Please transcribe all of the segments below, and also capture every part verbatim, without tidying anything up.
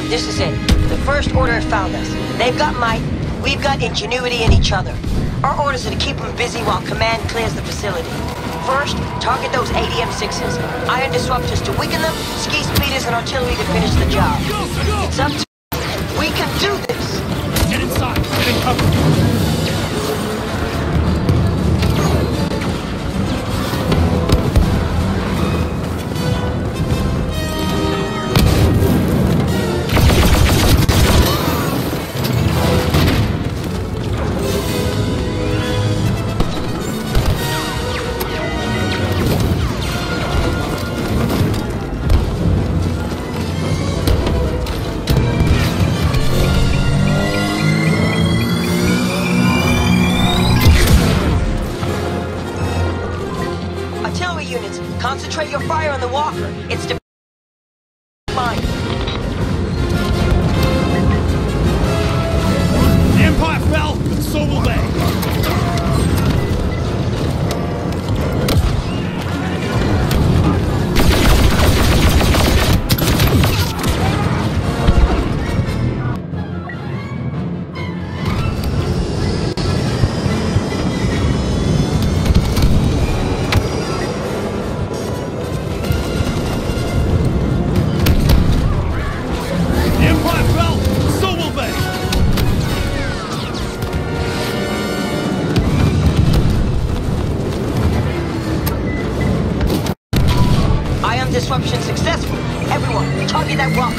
This is it. The First Order have found us. They've got might, we've got ingenuity in each other. Our orders are to keep them busy while Command clears the facility. First, target those A T M sixes. Iron disruptors to weaken them, ski speeders and artillery to finish the job. It's up to you. We can do this! Get inside! Get in cover! Concentrate your fire on the walker. It's de- fine. The Empire fell, but so will they. Disruption successful. Everyone, target that rock.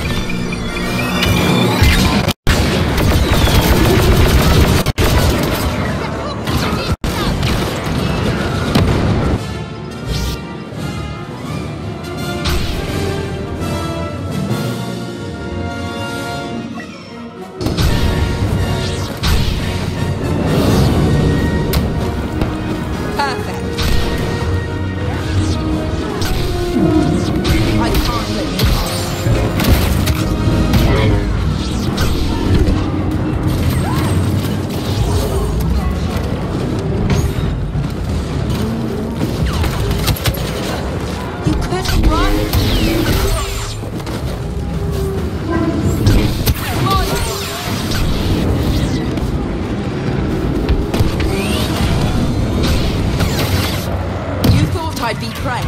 I'd be prey.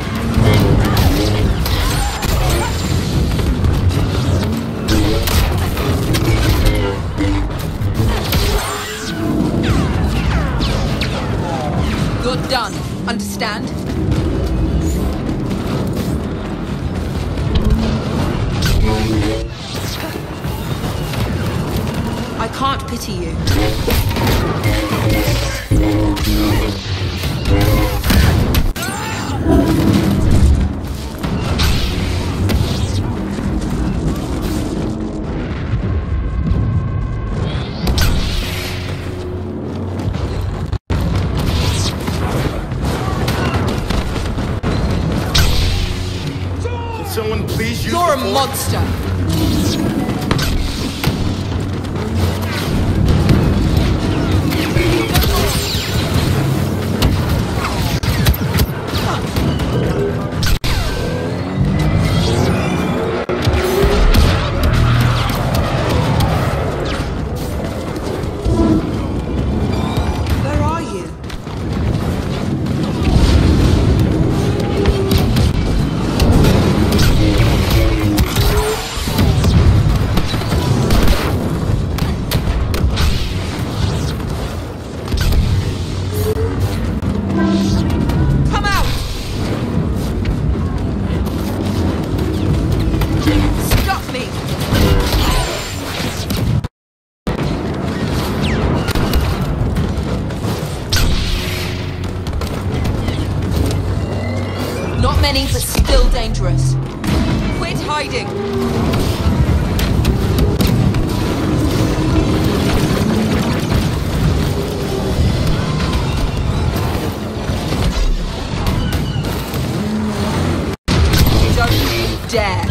You're done. Understand? I can't pity you. Someone please use You're a the monster! Where are you? Not many, but still dangerous. Quit hiding! Don't you dare!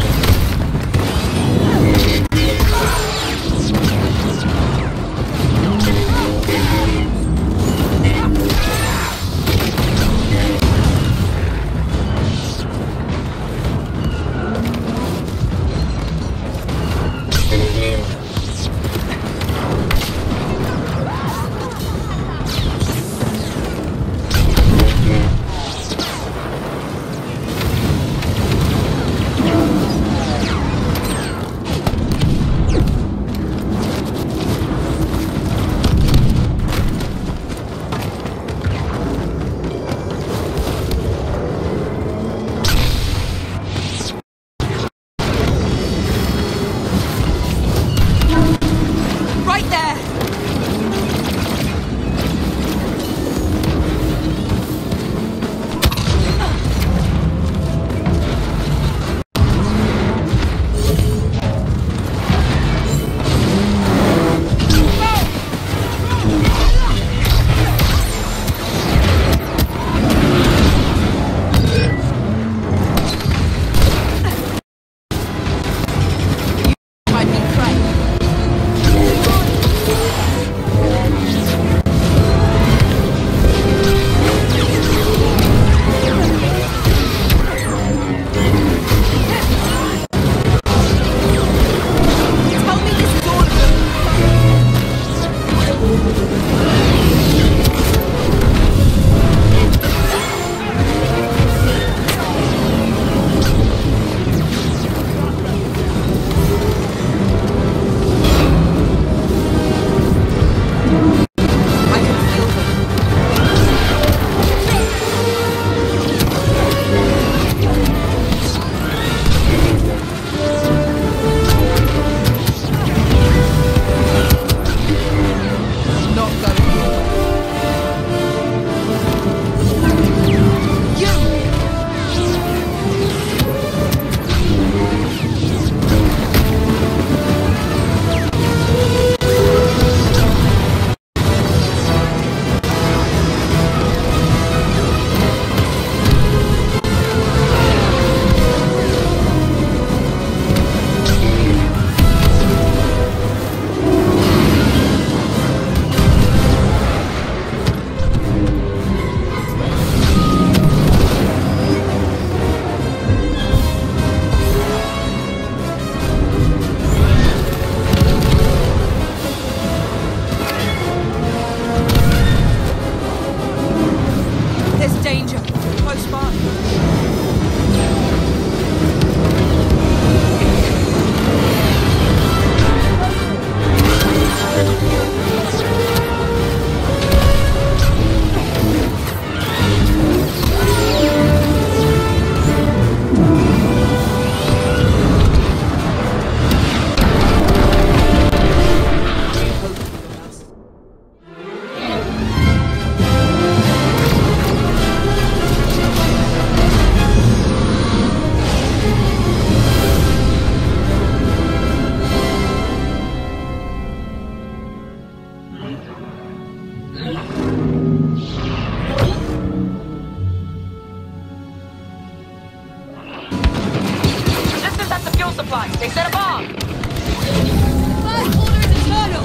supplies. They set a bomb. First order is eternal.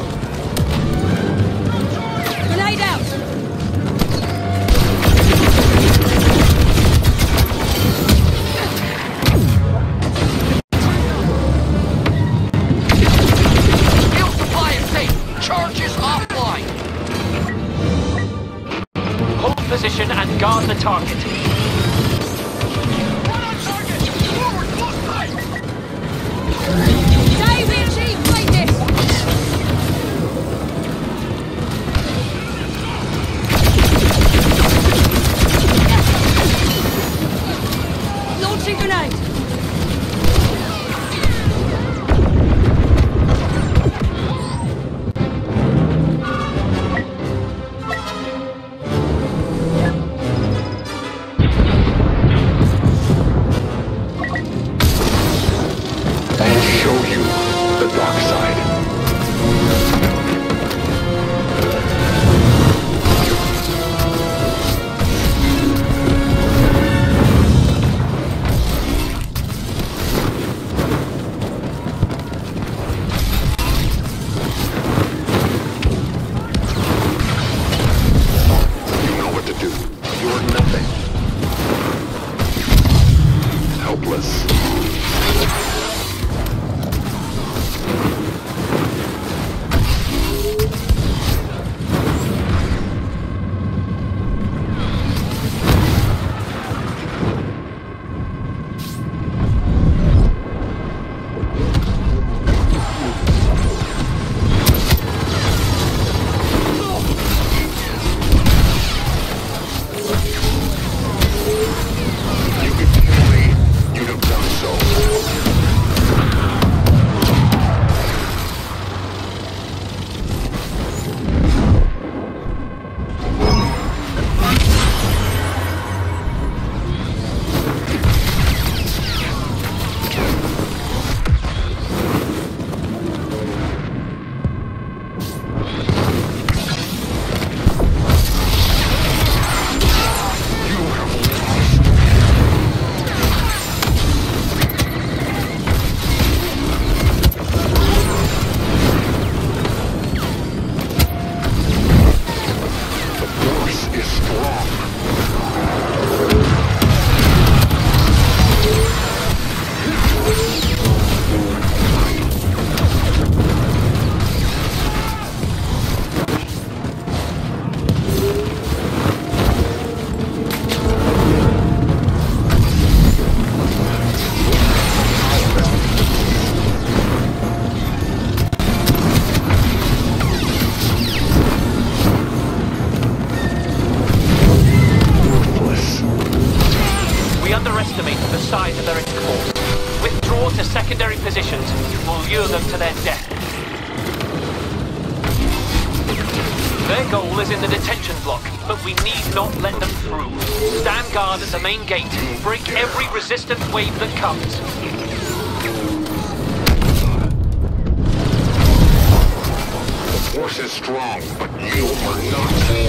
Grenade out. Fuel supply is safe. Charges offline. Hold position and guard the target. Today we achieve greatness. Launching grenade. Their goal is in the detention block, but we need not let them through. Stand guard at the main gate. Break every resistance wave that comes. The force is strong, but you are not.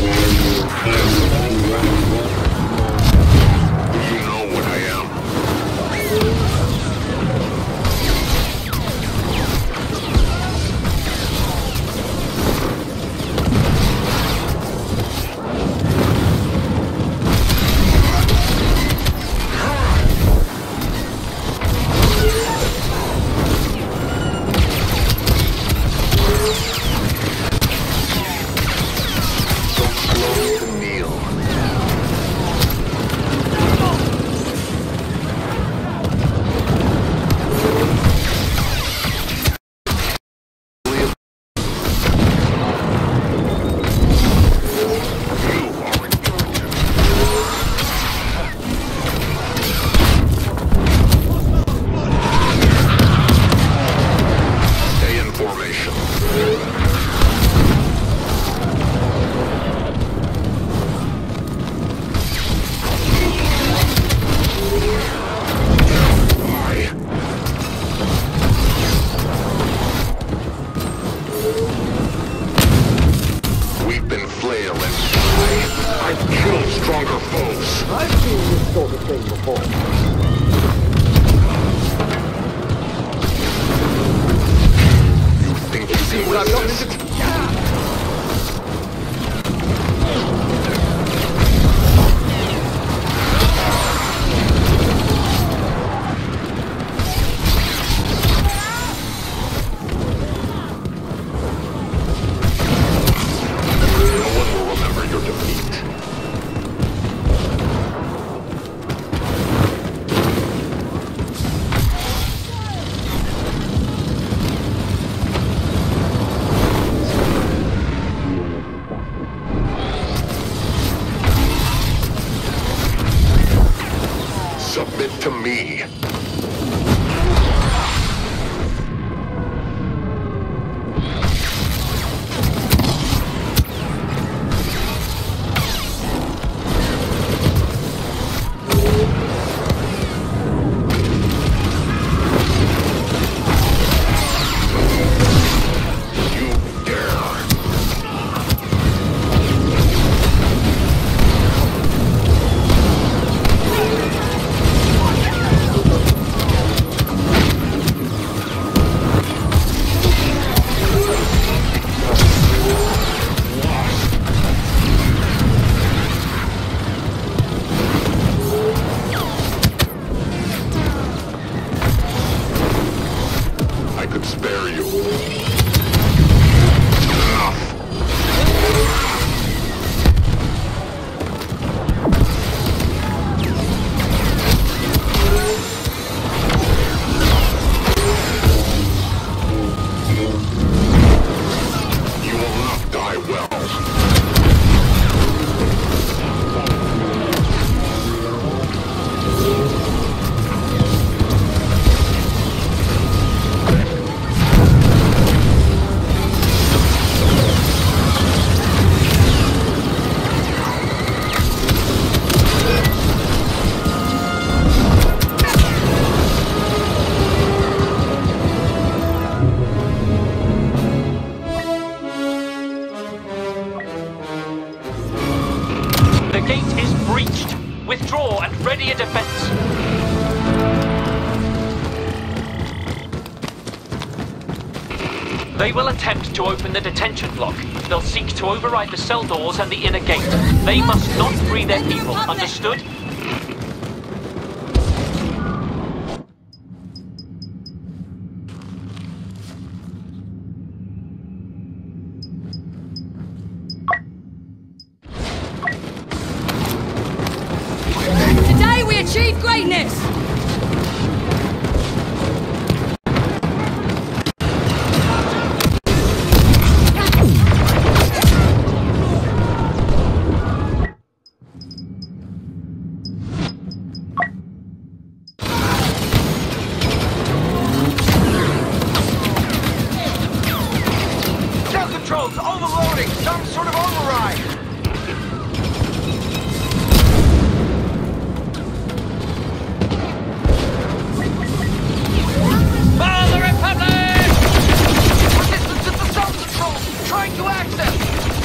You know what I am. Submit to me. Withdraw and ready a defense. They will attempt to open the detention block. They'll seek to override the cell doors and the inner gate. They must not free their people. Understood? Today we achieve greatness! Controls overloading! Some sort of override! Follow the Republic! Resistance at the cell controls! Trying to access!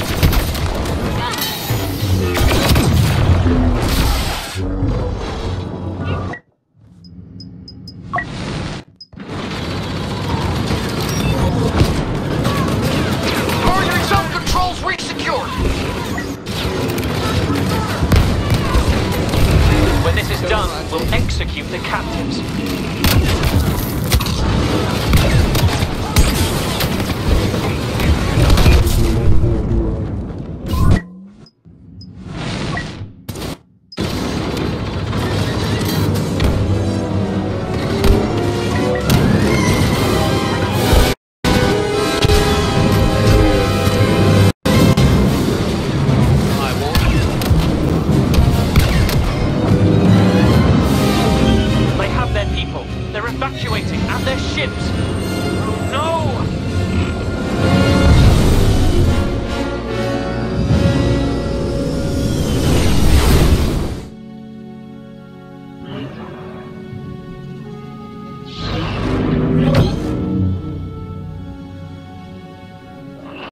When this is done, we'll execute the captives. They're evacuating, and their ships! No!